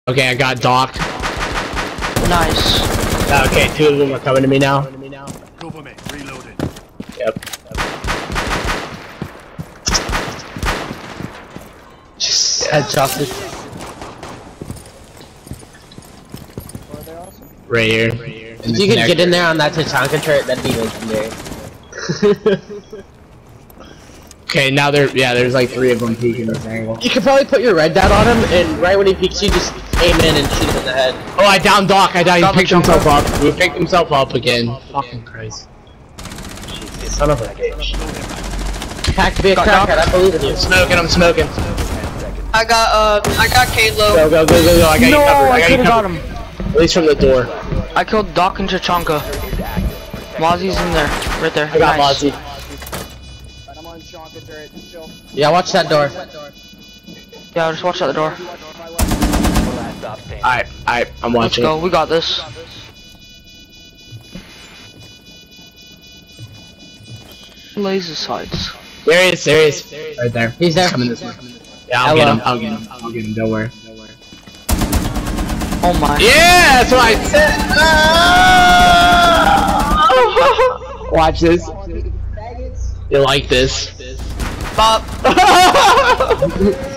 Okay, I got docked. Nice. Okay, 2 of them are coming to me now. Cover me. Reloading. Yep. Headshot. Right here. If you could get in there on that Tachanka turret, that'd be legendary. Okay, now there's like 3 of them peeking this angle. You could probably put your red dot on him, and right when he peeks, you just aim in and shoot him in the head. Oh, I downed Doc. He picked himself up. He picked himself up again. Fucking Christ. Son of a bitch. Pack to be a crackhead, I believe in you. I'm smoking. I got Kalo. Go. I got you covered. I could've got him. At least from the door. I killed Doc and Tachanka. Mozzie's in there, right there. I got nice. Mozzie. I'm on Chanka turret. Chill. Yeah, watch that door. Yeah, just watch out the door. Alright, I'm Let's watching. go. We got this. Laser sights. There he is. Right there. He's there. Coming this way. Yeah, I'll get him. Don't worry. Oh my. Yeah, that's what I said. Watch this. You like this? Pop.